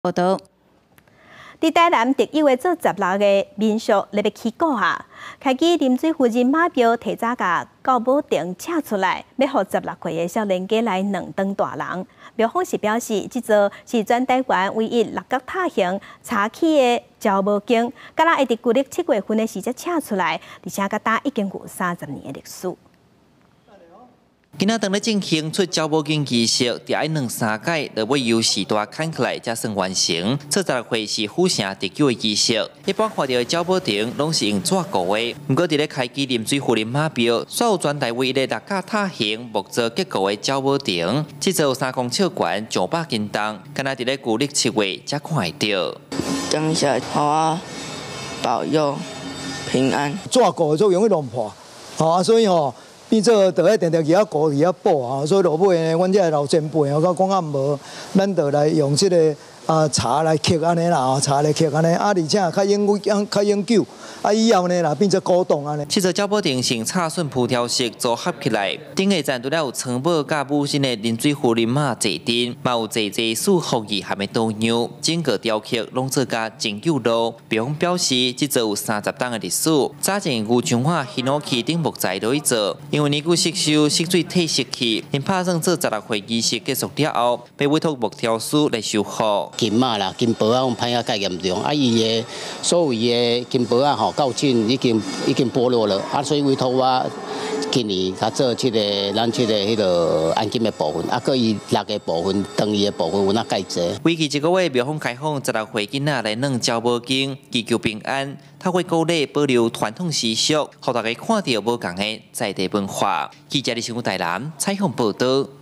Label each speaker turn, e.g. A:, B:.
A: 报道。伫台南特有的做16个民宿入要起股啊，开机啉水附近马标提早甲高保定请出来，要互16岁的少年家来两顿大人。庙方是表示，即座是全台湾唯一六角塔形查起的招募经，敢若会伫旧历7月份的时才请出来，而且甲打已经有30年的历史。
B: 今仔当咧进行出招募经仪式，伫爱2、3届，就要由时代砍起来才算完成。这16岁是府城特有的仪式，一般看到的招募亭拢是用纸糊的，不过伫咧开机啉水湖林马标，煞有全台唯一的六角塔形木造结构的招募亭，这座有3公尺悬，上百斤重，敢若伫咧旧历7月才看会到。
C: 当下好啊，保佑平安。
D: 纸糊最容易弄破，所以变做就爱定定去遐糊去遐补啊，所以落尾呢，阮这老前辈甲讲啊无，咱就来用这个茶来刻安尼啦，茶来刻安尼，而且较永久，以后呢，变做古董安尼。
B: 这座招宝亭是插榫铺条式组合起来，顶个站除了有藏宝甲母亲的啉水壶林马坐垫，嘛有济束福字含的倒样，整个雕刻拢做甲真有路。庙方表示，这座有30档的历史，早前牛墙画稀土器顶木材落去做，因为年久失修，湿水退失去，因拍算做16岁仪式结束了后，被委托木条师来修复。
E: 金嘛啦，金箔啊，歹啊，介严重。伊的所谓的金箔啊，到今已经剥落了，所以委托我今年甲做咱迄个按金的部分，佮伊6个部分，当伊的部分有哪介济。
B: 为期1个月，庙方开放16岁囡仔来弄招募经，祈求平安，透过鼓励保留传统习俗，互大家看到无同的在地文化。记者李新台南采访报道。